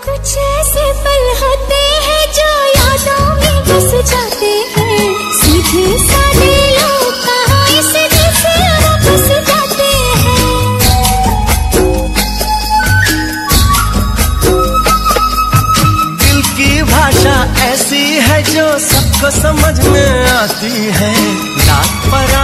कुछ ऐसे पल होते हैं जो यादों में बस जाते हैं, सीधे साधे लोग कहाँ इस दिल से वापस जाते हैं। दिल की भाषा ऐसी है जो सबको समझ में आती है, लाख पर